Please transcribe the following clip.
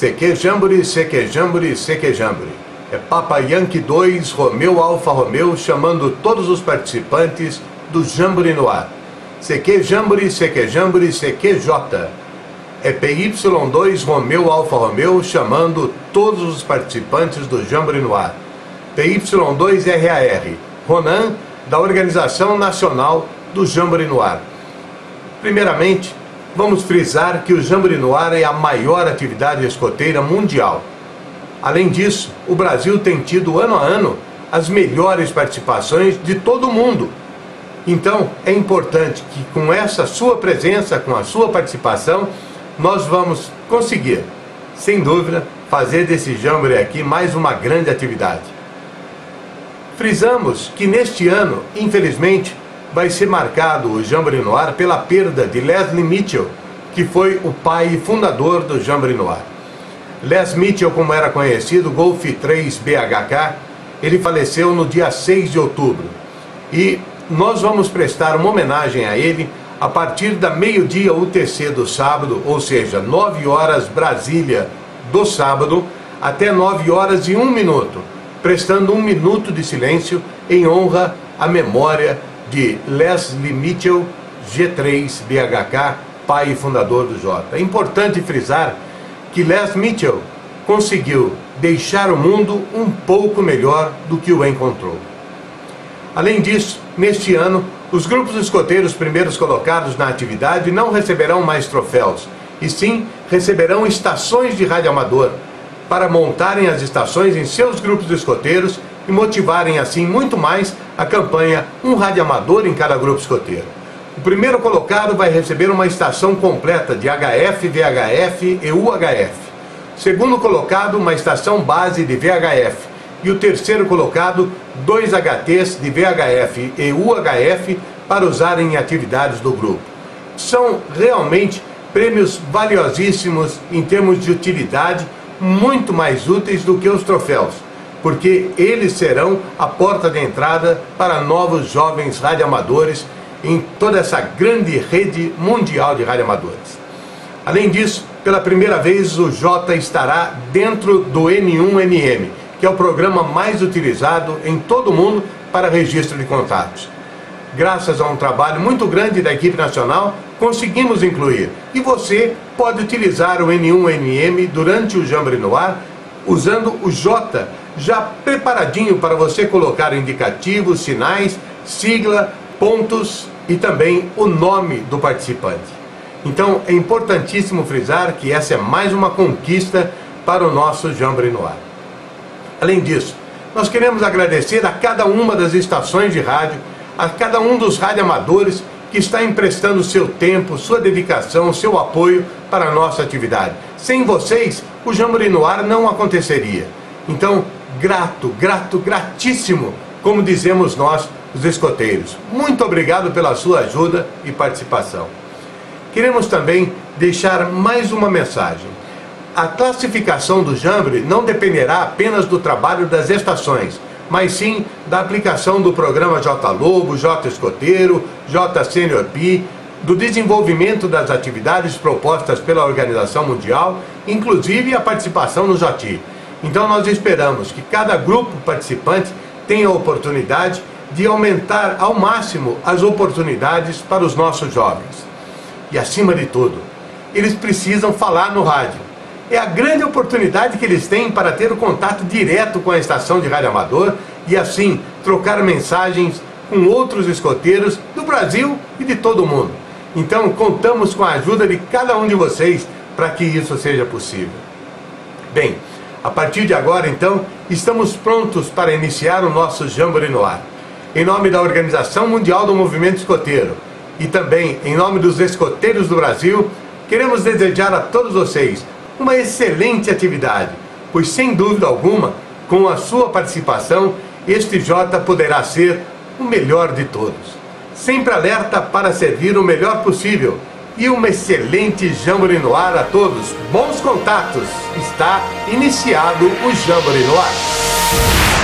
CQ Jamboree, CQ Jamboree, CQ Jamboree. É Papa Yankee 2, Romeu Alfa Romeu, chamando todos os participantes do Jamboree no ar. CQ Jamboree, CQ Jamboree, CQJ. É PY2, Romeu Alfa Romeu, chamando todos os participantes do Jamboree no ar. PY2 RAR, Ronan, da Organização Nacional do Jamboree no ar. Primeiramente, vamos frisar que o Jamboree no ar é a maior atividade escoteira mundial. Além disso, o Brasil tem tido ano a ano as melhores participações de todo o mundo. Então, é importante que com essa sua presença, com a sua participação, nós vamos conseguir, sem dúvida, fazer desse Jamboree aqui mais uma grande atividade. Frisamos que neste ano, infelizmente, vai ser marcado o Jamboree no ar pela perda de Leslie Mitchell, que foi o pai e fundador do Jamboree no ar. Les Mitchell, como era conhecido, Golf 3 BHK, ele faleceu no dia 6 de outubro. E nós vamos prestar uma homenagem a ele a partir da meio-dia UTC do sábado, ou seja, 9 horas Brasília do sábado, até 9 horas e 1 minuto, prestando 1 minuto de silêncio em honra à memória de Leslie Mitchell, G3 BHK, pai e fundador do Jota. É importante frisar que Les Mitchell conseguiu deixar o mundo um pouco melhor do que o encontrou. Além disso, neste ano, os grupos escoteiros primeiros colocados na atividade não receberão mais troféus, e sim receberão estações de rádio amador, para montarem as estações em seus grupos escoteiros e motivarem assim muito mais a campanha Um Rádio Amador em cada grupo escoteiro. O primeiro colocado vai receber uma estação completa de HF, VHF e UHF. O segundo colocado, uma estação base de VHF. E o terceiro colocado, 2 HTs de VHF e UHF para usar em atividades do grupo. São realmente prêmios valiosíssimos em termos de utilidade, muito mais úteis do que os troféus, porque eles serão a porta de entrada para novos jovens radioamadores em toda essa grande rede mundial de radioamadores. Além disso, pela primeira vez o Jota estará dentro do N1MM, que é o programa mais utilizado em todo o mundo para registro de contatos. Graças a um trabalho muito grande da equipe nacional, conseguimos incluir. E você pode utilizar o N1MM durante o Jamboree no ar, usando o Jota já preparadinho para você colocar indicativos, sinais, sigla, pontos e também o nome do participante. Então é importantíssimo frisar que essa é mais uma conquista para o nosso Jamboree no ar. Além disso, nós queremos agradecer a cada uma das estações de rádio, a cada um dos radioamadores que está emprestando seu tempo, sua dedicação, seu apoio para a nossa atividade. Sem vocês, o Jamboree no ar não aconteceria. Então, gratíssimo, como dizemos nós, os escoteiros. Muito obrigado pela sua ajuda e participação. Queremos também deixar mais uma mensagem. A classificação do Jamboree não dependerá apenas do trabalho das estações, mas sim da aplicação do programa J Lobo, J Escoteiro, J Senior P, do desenvolvimento das atividades propostas pela Organização Mundial, inclusive a participação no JATI. Então nós esperamos que cada grupo participante tenha a oportunidade de aumentar ao máximo as oportunidades para os nossos jovens. E acima de tudo, eles precisam falar no rádio. É a grande oportunidade que eles têm para ter o contato direto com a estação de rádio amador e assim trocar mensagens com outros escoteiros do Brasil e de todo o mundo. Então contamos com a ajuda de cada um de vocês para que isso seja possível. Bem, a partir de agora então, estamos prontos para iniciar o nosso Jamboree no ar. Em nome da Organização Mundial do Movimento Escoteiro e também em nome dos escoteiros do Brasil, queremos desejar a todos vocês uma excelente atividade, pois sem dúvida alguma, com a sua participação, este Jota poderá ser o melhor de todos. Sempre alerta para servir o melhor possível. E uma excelente Jamboree no ar a todos. Bons contatos. Está iniciado o Jamboree no ar.